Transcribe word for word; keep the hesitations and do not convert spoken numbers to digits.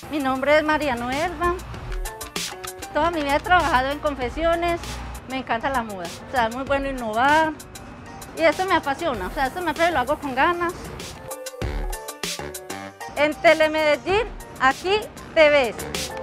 Mi nombre es María Noelva. Toda mi vida he trabajado en confecciones, me encanta la moda. O sea, es muy bueno innovar y esto me apasiona. O sea, esto me apasiona y lo hago con ganas. En Telemedellín, aquí te ves.